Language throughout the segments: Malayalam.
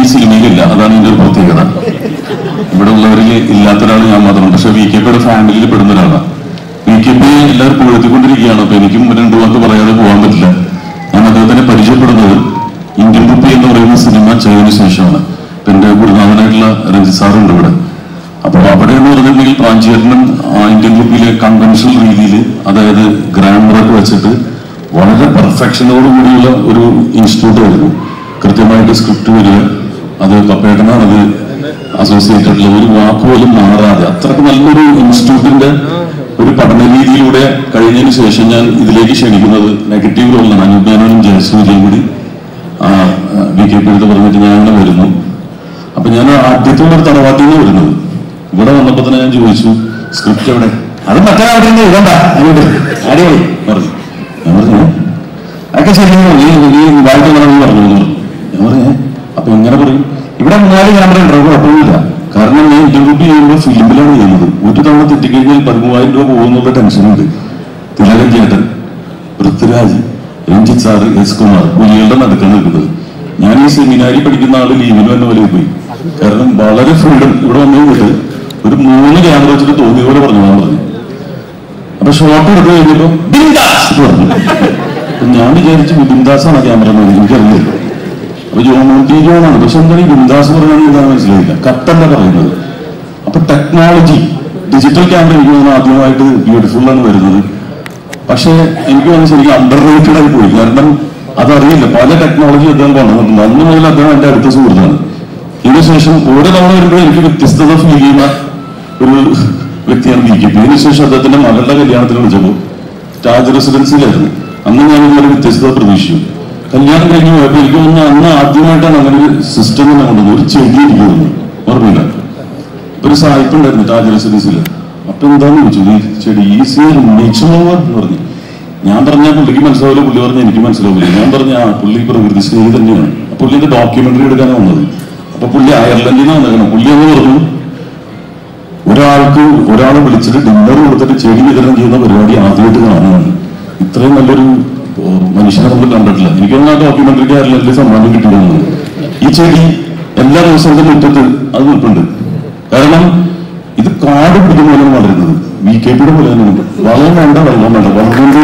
സിനിമയിലില്ല, അതാണ് ഇതിന്റെ ഒരു പ്രത്യേകത. ഇവിടെ ഉള്ളവരിൽ ഇല്ലാത്ത ഒരാൾ ഞാൻ മാത്രം. പക്ഷെ VKPയുടെ ഫാമിലിയിൽ പെടുന്ന ഒരാളാണ്. VKP എല്ലാവരും പുകഴ്ത്തിക്കൊണ്ടിരിക്കുകയാണ്. അപ്പൊ എനിക്കും 2 വാക്ക് പറയാതെ പോകാൻ പറ്റില്ല. ഞാൻ അദ്ദേഹത്തിനെ പരിചയപ്പെടുന്നത് ഇന്ത്യൻ റുപ്പി എന്ന് പറയുന്ന സിനിമ ചെയ്തതിനു ശേഷമാണ്. ഇപ്പൊ എന്റെ ഗുരുനാഥനായിട്ടുള്ള രഞ്ജിത്ത് സാറുണ്ട് ഇവിടെ. അപ്പൊ അവിടെ എന്ന് പറഞ്ഞിട്ടുണ്ടെങ്കിൽ പ്രാഞ്ചേട്ടനും ഇന്ത്യൻ റുപ്പിയിലെ കൺവെൻഷണൽ രീതിയിൽ, അതായത് ഗ്രാമറൊക്കെ വെച്ചിട്ട് വളരെ പെർഫെക്ഷനോട് കൂടിയുള്ള ഒരു ഇൻസ്റ്റിറ്റ്യൂട്ട് ആയിരുന്നു. കൃത്യമായിട്ട് സ്ക്രിപ്റ്റ് വരിക, അത് കപ്പേട്ടനാണ് അത് അസോസിയേറ്റഡ്, ഒരു വാക്കുപോലും മാറാതെ അത്രക്ക് നല്ലൊരു ഇൻസ്റ്റിറ്റ്യൂട്ടിന്റെ ഒരു പഠന രീതിയിലൂടെ കഴിഞ്ഞതിന് ശേഷം ഞാൻ ഇതിലേക്ക് ക്ഷണിക്കുന്നത് നെഗറ്റീവ് റോളിലാണ്. അനൂപ്യാനും ജയസൂര്യയും കൂടി VKP എടുത്ത് പറഞ്ഞിട്ട് ഞാൻ അങ്ങനെ വരുന്നു. അപ്പൊ ഞാൻ ആദ്യത്തോടെ ഒരു തറവാട്ടിൽ നിന്ന് വരുന്നത്. ഇവിടെ വന്നപ്പോ തന്നെ ഞാൻ ചോദിച്ചു, സ്ക്രിപ്റ്റ് എവിടെ? അത് മറ്റേ അവിടെ അടിപൊളി പറഞ്ഞു. ഞാൻ പറഞ്ഞു അതൊക്കെ ശരിയാണോ, നീ വായിക്കാൻ പറഞ്ഞു പറഞ്ഞു. ഞാൻ പറഞ്ഞേ അപ്പൊ എങ്ങനെ പറയും? ഇവിടെ 4 ക്യാമറ ഉണ്ടോ? കുഴപ്പമില്ല. കാരണം ഞാൻ ഇന്റർവ്യൂ ചെയ്യുമ്പോൾ ഫിലിമിലാണ് ചെയ്യുന്നത്. ഒരു തവണ തെറ്റിക്കഴിഞ്ഞാൽ 13,000 രൂപ പോകുന്നുള്ള ടെൻഷനുണ്ട്. തിലകൻ ചേട്ടൻ, പൃഥ്വിരാജ്, രഞ്ജിത്ത് സാറ്, എസ് കുമാർ പുലികളുടെ നടുക്കാൻ നിൽക്കുന്നത്. ഞാൻ ഈ സെമിനാരിൽ പഠിക്കുന്ന ആള് ലീവിൽ തന്നെ പോലെ പോയി. കാരണം വളരെ ഫ്രീഡം. ഇവിടെ വന്നിട്ട് ഒരു 3 ക്യാമറ വെച്ചിട്ട് തോന്നിയ പോലെ പറഞ്ഞു. അപ്പൊ ഷോട്ട് എടുത്ത് കഴിഞ്ഞപ്പോ ബിന്ദാസ് പറഞ്ഞു. അപ്പൊ ഞാൻ വിചാരിച്ചു ബിന്ദാസാണ് ക്യാമറ എന്ന് എനിക്കറിയില്ല. അപ്പൊ ജോമോട്ടി ജോണാണ്. പക്ഷെ എന്താണ് ഈ ബിന്ദാസ് പറയുന്നത് എന്താണെന്ന് മനസ്സിലായില്ല. കട്ടല്ല പറയുന്നത്. അപ്പൊ ടെക്നോളജി, ഡിജിറ്റൽ ക്യാമറ എനിക്ക് തോന്നുന്നു ആദ്യമായിട്ട് ബ്യൂട്ടിഫുൾ ആണ് വരുന്നത്. പക്ഷെ എനിക്ക് തോന്നുന്നു ശരിക്കും അണ്ടർ റേറ്റഡ് ആയി പോയി. കാരണം അതറിയില്ല, പല ടെക്നോളജി അദ്ദേഹം കൊണ്ടുവന്നിട്ടുണ്ട്. അന്ന് മുതൽ അദ്ദേഹം എന്റെ അടുത്ത സുഹൃത്താണ്. ഇതിനുശേഷം ഓരോ തവണ വരുമ്പോൾ എനിക്ക് വ്യത്യസ്തത ഫീൽ ചെയ്യുന്ന ഒരു വ്യക്തിയാണ് VKP. ഇതിനുശേഷം അദ്ദേഹത്തിന്റെ മകളുടെ കല്യാണത്തിന് വിളിച്ചപ്പോൾ താജ് റെസിഡൻസിയിലായിരുന്നു. അന്ന് ഞാൻ ഇതൊരു വ്യത്യസ്തത പ്രതീക്ഷിച്ചു. കല്യാണം കഴിഞ്ഞ് പോയപ്പോൾ എനിക്ക് തോന്നുന്നു അന്ന് ആദ്യമായിട്ടാണ് അങ്ങനെ ഒരു സിസ്റ്റം തന്നെ കൊണ്ടുവന്നത്. ഒരു ചെടി ഇരിക്കുന്നു, ഓർമ്മയില്ല, ഒരു സായിപ്പുണ്ടായിരുന്നു താജ് റെസിഡൻസിൽ. അപ്പൊ എന്താന്ന് ചോദിച്ചു, ഈ ചെടി ഈസിയായി എന്ന് പറഞ്ഞു. ഞാൻ പറഞ്ഞ പുള്ളിക്ക് മനസ്സിലാവില്ല, പുള്ളി പറഞ്ഞ എനിക്ക് മനസ്സിലാവില്ല. ഞാൻ പറഞ്ഞ പുള്ളി പ്രകൃതി സ്നേഹി തന്നെയാണ്. പുള്ളിന്റെ ഡോക്യുമെന്ററി എടുക്കാനാണ് വന്നത്. അപ്പൊ പുള്ളി അയർലൻഡിൽ നിന്ന് വന്നേക്കണം. പുള്ളി എന്ന് പറഞ്ഞു, ഒരാളെ വിളിച്ചിട്ട് ഡിന്നർ കൊടുത്തിട്ട് ചെടി വിതരണം ചെയ്യുന്ന പരിപാടി ആദ്യമായിട്ട് കാണുകയാണ്. ഇത്രയും നല്ലൊരു മനുഷ്യനെ നമ്മൾ കണ്ടിട്ടില്ല. എനിക്കൊന്നും ആ ഡോക്യുമെന്ററിക്ക് അയർലൻഡിൽ സമ്മാനം കിട്ടിയിരുന്നു. ഈ ചെടി എല്ലാ ദിവസവും മുറ്റത്ത് അത് നിൽപ്പുണ്ട്. കാരണം ഇത് കാട് പിടിക്കുന്ന പോലെയാണ് വളരുന്നത്. VKPയുടെ പോലെ തന്നെയുണ്ട്. വളം വേണ്ട, വെള്ളം വേണ്ട, വളം കൊണ്ട്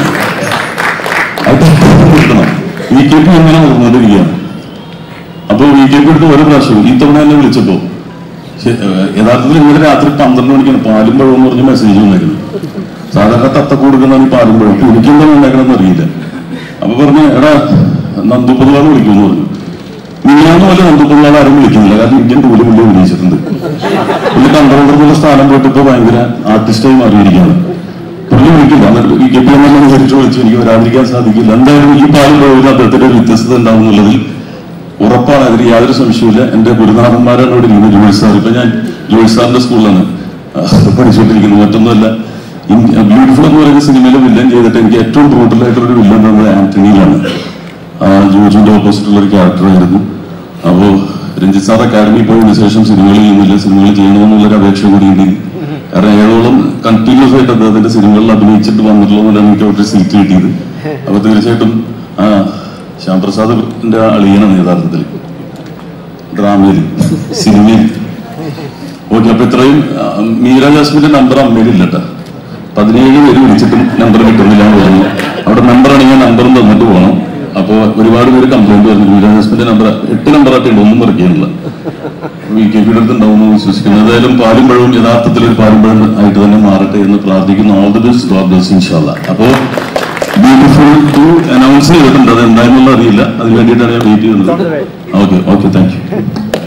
അത് കിട്ടണം. VKP എങ്ങനെ വളർന്നുകൊണ്ടിരിക്കുകയാണ്. അപ്പൊ VKP എടുത്ത് ഓരോ പ്രാവശ്യം ഈ തവണ എന്നെ വിളിച്ചപ്പോ യഥാർത്ഥത്തിൽ ഇന്നലെ രാത്രി 12 മണിക്കാണ് പാലും പഴം എന്ന് പറഞ്ഞ് മെസ്സേജ് വന്നേക്കുന്നത്. സാധാരണ തത്ത കൊടുക്കുന്നതാണ് ഈ പാലും പഴം. എനിക്കെന്താ ഉണ്ടാക്കണമെന്ന് അറിയില്ല. അപ്പൊ പറഞ്ഞു, എടാ നന്ദുപിള്ളാന്ന് വിളിക്കുമെന്ന് പറഞ്ഞു. മിനിയാന്ന് പോലെ നന്ദുപിള്ളാൾ ആരും വിളിക്കുന്നില്ല. കാരണം ഇന്ത്യൻ ടൂല് പുള്ളി വിളിച്ചിട്ടുണ്ട്. പുള്ളി കണ്ടോണ്ടർക്കുള്ള സ്ഥാനം പോയിട്ട് ഇപ്പൊ ഭയങ്കര ആർട്ടിസ്റ്റായി മാറിയിരിക്കുകയാണ്. പുള്ളി വിളിക്കില്ല. എന്നിട്ട് VKP എന്നെ വിളിച്ചു എനിക്ക് വരാതിരിക്കാൻ സാധിക്കില്ല. എന്തായാലും ഈ പാലും പഴവിൽ അദ്ദേഹത്തിന്റെ ഒരു വ്യത്യസ്തത ഉണ്ടാവും എന്നുള്ളതിൽ ഉറപ്പാണ്. അതിൽ യാതൊരു സംശയമില്ല. എന്റെ ഗുരുനാഥന്മാരാണ് ഇവിടെ ഇരിക്കുന്നത്. ജോയ് സാർ. ഇപ്പൊ ഞാൻ ജോയ് സാറിന്റെ സ്കൂളിലാണ് പഠിച്ചുകൊണ്ടിരിക്കുന്നത്. മറ്റൊന്നുമല്ല, ബ്യൂട്ടിഫുൾ എന്ന് പറയുന്ന സിനിമയിലെ വില്ലൻ ചെയ്തിട്ട് എനിക്ക് ഏറ്റവും ബ്രൂട്ടലായിട്ടുള്ളൊരു വില്ലൻ എന്ന് പറയുന്നത് ആന്റണിയിലാണ്. ജോജുവിന്റെ ഓപ്പോസിറ്റുള്ള ഒരു ക്യാരക്ടറായിരുന്നു. അപ്പോ രഞ്ജിത്ത് സാർ അക്കാദമി പോയതിനു ശേഷം സിനിമകൾ ചെയ്യുന്നില്ല, സിനിമകൾ ചെയ്യണമെന്നുള്ളൊരു അപേക്ഷ കൂടി ഉണ്ട്. കാരണം 7ഓളം കണ്ടിന്യൂസ് ആയിട്ട് അദ്ദേഹത്തിന്റെ സിനിമകളിൽ അഭിനയിച്ചിട്ട് വന്നിട്ടുള്ളതെന്നാണ് എനിക്ക് അവരുടെ സീറ്റ് കിട്ടിയത്. അപ്പൊ തീർച്ചയായിട്ടും ശ്യാംപ്രസാദിന്റെ അളിയനാണ് യഥാർത്ഥത്തിൽ ഡ്രാമയിൽ, സിനിമയിൽ. ഓക്കെ. അപ്പൊ ഇത്രയും മീര ജാസ്മിന്റെ നമ്പർ അമ്മയിലില്ലട്ട. 17 പേര് വിളിച്ചിട്ടും നമ്പർ കിട്ടുന്നില്ല എന്ന് പറഞ്ഞു. അവിടെ നമ്പർ ആണെങ്കിൽ നമ്പറും തന്നിട്ട് പോകണം. അപ്പൊ ഒരുപാട് പേര് കംപ്ലൈന്റ് പറഞ്ഞു. മീര ജാസ്മിന്റെ നമ്പർ 8 നമ്പറായിട്ട് ഉണ്ട്, ഒന്നും വർക്കിയാനില്ല. VKPയുടെ അടുത്ത് ഉണ്ടാവുമെന്ന് വിശ്വസിക്കുന്നു. ഏതായാലും പാലും പഴവും യഥാർത്ഥത്തിൽ ഒരു പാലും പഴം ആയിട്ട് തന്നെ മാറട്ടെ എന്ന് പ്രാർത്ഥിക്കുന്നു. All the best, God bless ഇൻഷാല്ലാ. അപ്പോ ബ്യൂട്ടിഫുൾ ടു അനൗൺസ് ചെയ്തിട്ടുണ്ട്. അത് എന്താണെന്നുള്ള അറിയില്ല. അതിന് വേണ്ടിയിട്ടാണ് ഞാൻ വെയിറ്റ് ചെയ്യുന്നത്. Okay, thank U.